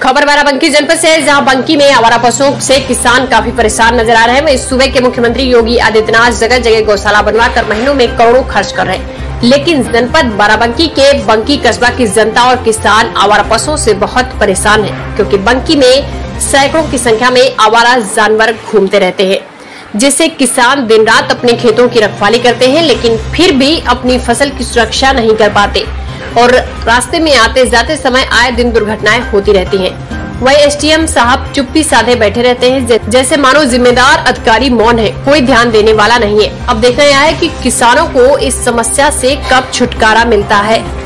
खबर बाराबंकी जनपद से है, जहां बंकी में आवारा पशुओं से किसान काफी परेशान नजर आ रहे हैं। वहीं सूबे के मुख्यमंत्री योगी आदित्यनाथ जगह जगह गौशाला बनवाकर महीनों में करोड़ों खर्च कर रहे हैं, लेकिन जनपद बाराबंकी के बंकी कस्बा की जनता और किसान आवारा पशुओं से बहुत परेशान है, क्योंकि बंकी में सैकड़ों की संख्या में आवारा जानवर घूमते रहते हैं, जिससे किसान दिन रात अपने खेतों की रखवाली करते हैं, लेकिन फिर भी अपनी फसल की सुरक्षा नहीं कर पाते और रास्ते में आते जाते समय आए दिन दुर्घटनाएं होती रहती हैं। वही एसडीएम साहब चुप्पी साधे बैठे रहते हैं, जैसे मानो जिम्मेदार अधिकारी मौन है, कोई ध्यान देने वाला नहीं है। अब देखना यह है कि किसानों को इस समस्या से कब छुटकारा मिलता है।